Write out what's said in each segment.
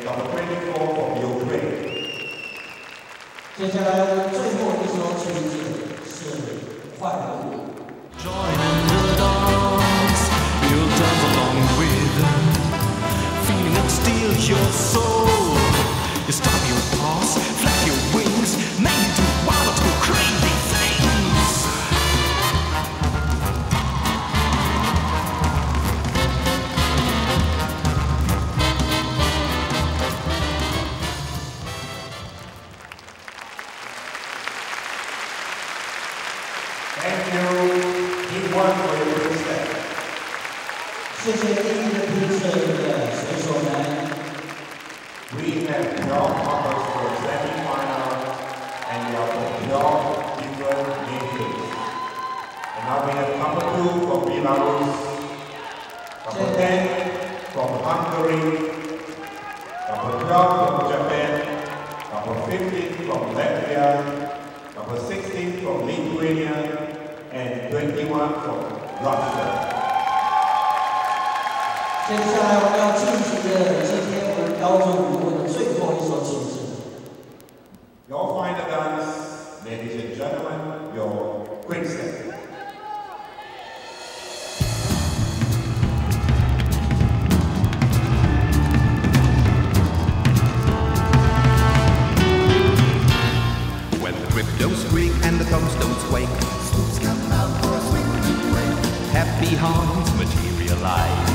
number 24 from Ukraine. 接下来最后一首曲子是快乐舞。 Join in the dance, you'll dance along with them. Feeling it steal your soul. You stomp your paws, flap your wings, make you do wild or crazy things. Thank you, Team 1 for your good step. 谢谢第一个评审的选手们。 We have 12 members for semi-final and we are from 12 different nations. And now we have number 2 from Belarus, number 10 from Hungary, number 12 from Japan, number 15 from Latvia, number 16 from Lithuania, and 21 from Russia. 接下来我们要进行的今天我们标准舞的最后一首曲子。 Your final dance, ladies and gentlemen, your quick step. When the cryptos squeak and the tombstones wake, spooks come out for a swing and wake. Happy haunts materialize.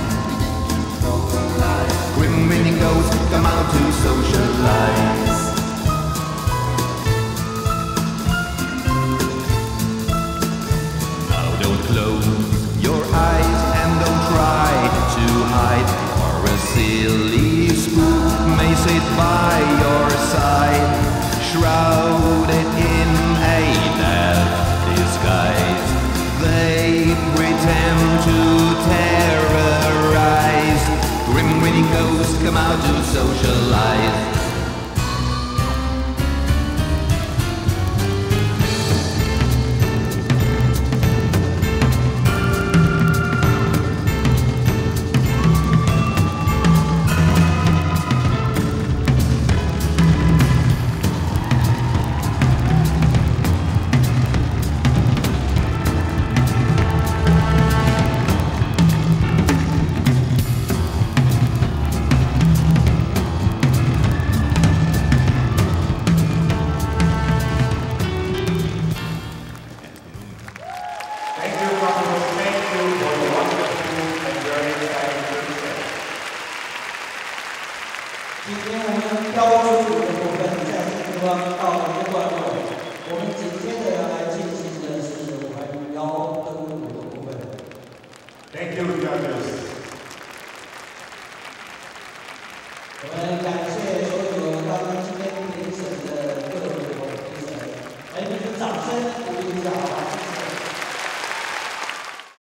Grim winning ghosts come out to socialize. Now don't close your eyes and don't try to hide, or a silly spook may sit by your side, shrouded in a death disguise. They pretend to terrorize. Grim winning ghosts come out to socialize. Thank you, judges. 我们感